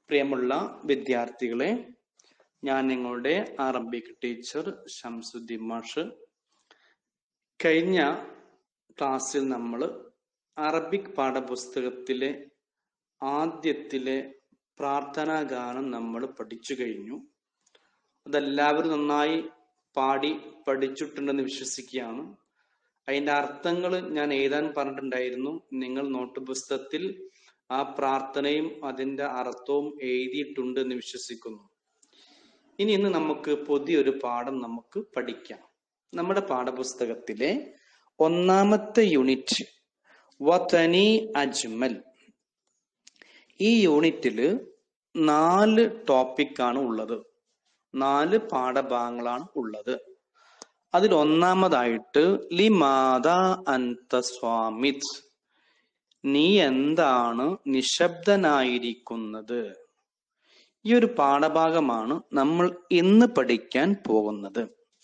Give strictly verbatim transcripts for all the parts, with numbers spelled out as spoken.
പ്രിയമുള്ള വിദ്യാർത്ഥികളെ, ഞാൻ നിങ്ങളുടെ അറബിക് ടീച്ചർ ഷംസുദ്ദീൻ മാഷ്. കഴിഞ്ഞ ക്ലാസ്സിൽ നമ്മൾ അറബിക് പാഠപുസ്തകത്തിലെ ആദ്യത്തിലെ പ്രാർത്ഥനാ ഗാനം നമ്മൾ പഠിച്ചു കഴിഞ്ഞു. അതെല്ലാവരും നന്നായി പാടി പഠിച്ചിട്ടുണ്ടെന്ന് വിശ്വസിക്കുകയാണ്. അതിൻ്റെ അർത്ഥങ്ങൾ ഞാൻ എഴുതാൻ പറഞ്ഞിട്ടുണ്ടായിരുന്നു. നിങ്ങൾ നോട്ട് പുസ്തകത്തിൽ ആ പ്രാർത്ഥനയും അതിൻ്റെ അർത്ഥവും എഴുതിയിട്ടുണ്ട് എന്ന് വിശ്വസിക്കുന്നു. ഇനി ഇന്ന് നമുക്ക് പുതിയൊരു പാഠം നമുക്ക് പഠിക്കാം. നമ്മുടെ പാഠപുസ്തകത്തിലെ ഒന്നാമത്തെ യൂണിറ്റ് വതനി അജ്മൽ. ഈ യൂണിറ്റില് നാല് ടോപ്പിക്കാണ് ഉള്ളത്, നാല് പാഠഭാഗങ്ങളാണ് ഉള്ളത്. അതിൽ ഒന്നാമതായിട്ട് ലിമാദാ അൻത സ്വാമിത്, നീ എന്താണ് നിശബ്ദനായിരിക്കുന്നത്. ഈ ഒരു പാഠഭാഗമാണ് നമ്മൾ ഇന്ന് പഠിക്കാൻ പോകുന്നത്.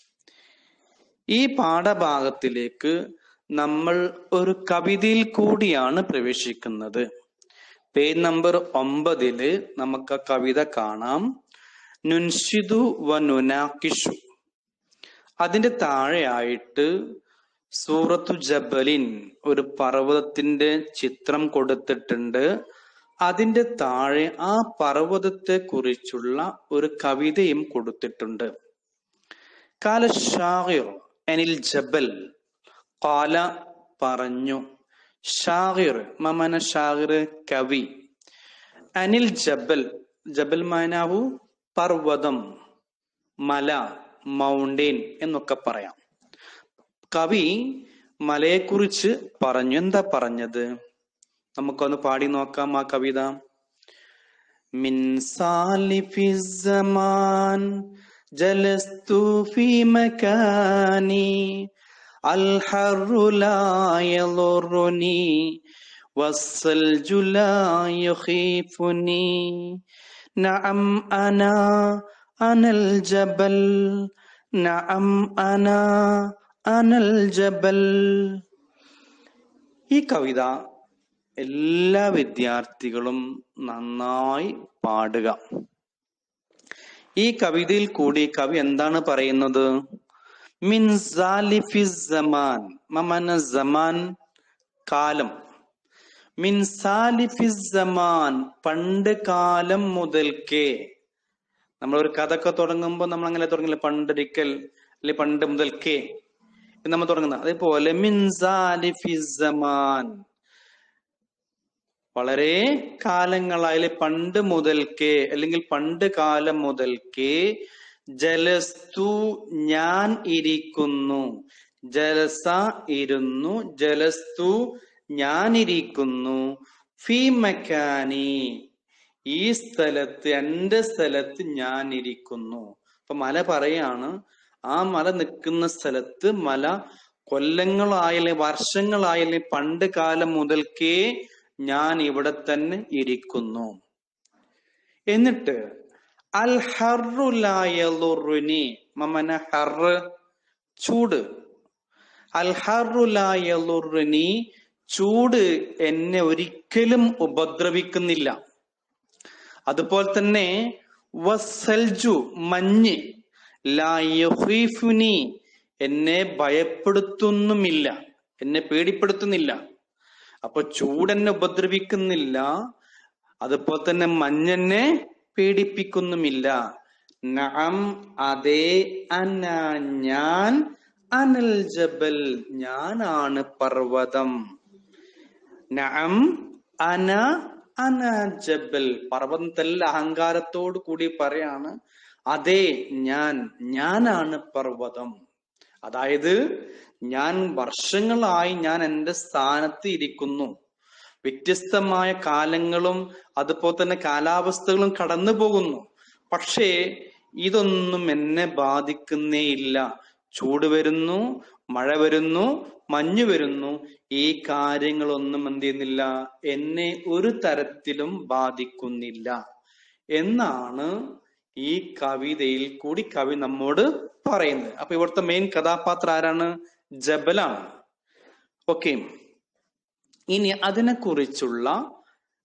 ഈ പാഠഭാഗത്തിലേക്ക് നമ്മൾ ഒരു കവിതയിൽ കൂടിയാണ് പ്രവേശിക്കുന്നത്. പേജ് നമ്പർ ഒമ്പതില് നമുക്ക് ആ കവിത കാണാം. നുൻഷിദു വ നുനാക്കിഷു. അതിന്റെ താഴെയായിട്ട് സൂറത്തു ജബലിൻ, ഒരു പർവ്വതത്തിന്റെ ചിത്രം കൊടുത്തിട്ടുണ്ട്. അതിന്റെ താഴെ ആ പർവ്വതത്തെ കുറിച്ചുള്ള ഒരു കവിതയും കൊടുത്തിട്ടുണ്ട്. കാല ഷാഹിർ അനിൽ ജബൽ, കാല പറഞ്ഞു, ഷാഹിർ മമന ഷാഹിർ കവി, അനിൽ ജബൽ, ജബൽ മാനാവു പർവ്വതം, മല, മൗണ്ടെയിൻ എന്നൊക്കെ പറയാം. കവി മലയെക്കുറിച്ച് പറഞ്ഞു. എന്താ പറഞ്ഞത്? നമുക്കൊന്ന് പാടി നോക്കാം ആ കവിത. മിൻ സാലിഫി സമാൻ ജലസ്തു ഫീ മകാനി അൽ ഹർറു ലാ യളുറുനി വസ്സൽജു ലാ യുഖീഫുനി നഅം അനാ അനൽ ജബൽ നഅം അനാ അനൽ ജബൽ. ഈ കവിത എല്ലാ വിദ്യാർത്ഥികളും നന്നായി പാടുക. ഈ കവിതയിൽ കൂടി കവി എന്താണ് പറയുന്നത്? മിൻ സാലിഫി സമാൻ, മമന സമാൻ കാലം, മിൻ സാലിഫി സമാൻ പണ്ട് കാലം മുതൽക്കേ. നമ്മളൊരു കഥ ഒക്കെ തുടങ്ങുമ്പോൾ നമ്മൾ അങ്ങനെ തുടങ്ങില്ല, പണ്ടൊരിക്കൽ അല്ലെ പണ്ട് മുതൽക്കേ നമ്മൾ തുടങ്ങുന്നത്. അതേപോലെ മിൻ സാലിഫി സമാൻ, വളരെ കാലങ്ങളായി, പണ്ട് മുതൽക്കേ അല്ലെങ്കിൽ പണ്ട് കാലം മുതൽക്കേ, ജലസ്തു ഞാൻ ഇരിക്കുന്നു, ജലസ ഇരുന്നു, ജലസ്തു ഞാൻ ഇരിക്കുന്നു, ഫീ മക്കാനി ഈ സ്ഥലത്ത്, എന്റെ സ്ഥലത്ത് ഞാൻ ഇരിക്കുന്നു. അപ്പൊ മല പറയാണ്, ആ മല നിൽക്കുന്ന സ്ഥലത്ത്, മല കൊല്ലങ്ങളായാലും വർഷങ്ങളായാലും പണ്ട് കാലം മുതൽക്കേ ഞാൻ ഇവിടെ തന്നെ ഇരിക്കുന്നു. എന്നിട്ട് അൽ ഹർറു ലാ യളുറുനി, മമന ഹർറ് ചൂട്, അൽ ഹർറു ലാ യളുറുനി ചൂട് എന്നെ ഒരിക്കലും ഉപദ്രവിക്കുന്നില്ല. അതുപോലെ തന്നെ വസ്സൽജു മഞ്ഞ്, ലാ യുഖീഫുനി എന്നെ ഭയപ്പെടുത്തുന്നുമില്ല, എന്നെ പേടിപ്പെടുത്തുന്നില്ല. അപ്പൊ ചൂടെന്നെ ഉപദ്രവിക്കുന്നില്ല, അതുപോലെ തന്നെ മഞ്ഞെന്നെ പേടിപ്പിക്കുന്നുമില്ല. നഅം അതേ, അന ഞാൻ, അനൽ ജബൽ ഞാനാണ് പർവ്വതം. നഅം അന അന ജബൽ, പർവ്വതത്തിൽ അഹങ്കാരത്തോട് കൂടി പറയാണ്, അതെ ഞാൻ, ഞാനാണ് പർവ്വതം. അതായത് ഞാൻ വർഷങ്ങളായി ഞാൻ എൻ്റെ സ്ഥാനത്ത് ഇരിക്കുന്നു. വ്യത്യസ്തമായ കാലങ്ങളും അതുപോലെ തന്നെ കാലാവസ്ഥകളും കടന്നു പോകുന്നു, പക്ഷേ ഇതൊന്നും എന്നെ ബാധിക്കുന്നേ ഇല്ല. ചൂട് വരുന്നു, മഴ വരുന്നു, മഞ്ഞു വരുന്നു, ഈ കാര്യങ്ങളൊന്നും എന്ത് ചെയ്യുന്നില്ല, എന്നെ ഒരു തരത്തിലും ബാധിക്കുന്നില്ല എന്നാണ് ഈ കവിതയിൽ കൂടി കവി നമ്മോട് പറയുന്നത്. അപ്പൊ ഇവിടുത്തെ മെയിൻ കഥാപാത്രം ആരാണ്? ജബലാണ്. ഓക്കെ, ഇനി അതിനെ കുറിച്ചുള്ള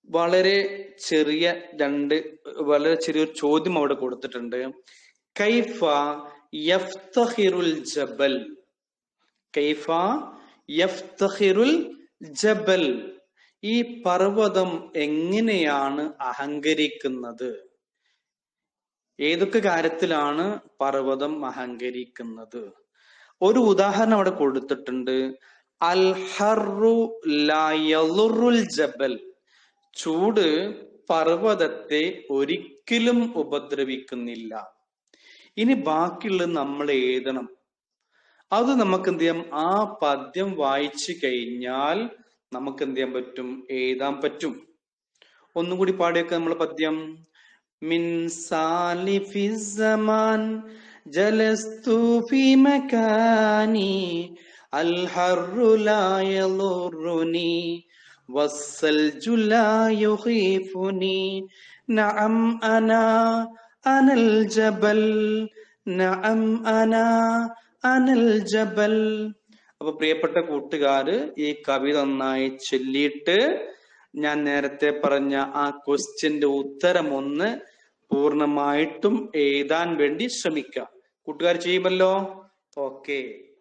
വളരെ ചെറിയ രണ്ട് വളരെ ചെറിയൊരു ചോദ്യം അവിടെ കൊടുത്തിട്ടുണ്ട്. കൈഫ യഫ്തഖിറുൽ ജബൽ, കൈഫ യഫ്തഖിറുൽ ജബൽ, ഈ പർവ്വതം എങ്ങനെയാണ് അഹങ്കരിക്കുന്നത്? ഏതൊക്കെ കാര്യത്തിലാണ് പർവ്വതം അഹങ്കരിക്കുന്നത്? ഒരു ഉദാഹരണം അവിടെ കൊടുത്തിട്ടുണ്ട്. അൽ ഹർറു ലാ യളുറുൽ ജബൽ, ചൂട് പർവ്വതത്തെ ഒരിക്കലും ഉപദ്രവിക്കുന്നില്ല. ഇനി ബാക്കിയുള്ളത് നമ്മൾ എഴുതണം. അത് നമുക്ക് എന്ത് ചെയ്യാം? ആ പദ്യം വായിച്ചു കഴിഞ്ഞാൽ നമുക്ക് എന്ത് ചെയ്യാൻ പറ്റും? എഴുതാൻ പറ്റും. ഒന്നും കൂടി പാടിയൊക്കെ നമ്മൾ പദ്യം. മിൻ സാലിഫി സമാൻ ജലസ്തു ഫി മകാനി അൽ ഹർറു ലാ യളുറുനി വസ്സൽജു ലാ യുഖീഫുനി നഅം അനാ അനൽ ജബൽ നഅം അനാ അനൽ ജബൽ. അപ്പൊ പ്രിയപ്പെട്ട കൂട്ടുകാര്, ഈ കവിത നന്നായി ചൊല്ലിയിട്ട് ഞാൻ നേരത്തെ പറഞ്ഞ ആ ക്വസ്റ്റ്യന്റെ ഉത്തരം ഒന്ന് പൂർണ്ണമായിട്ടും എഴുതാൻ വേണ്ടി ശ്രമിക്കാം. കൂട്ടുകാർ ചെയ്യുമല്ലോ? ഓക്കെ.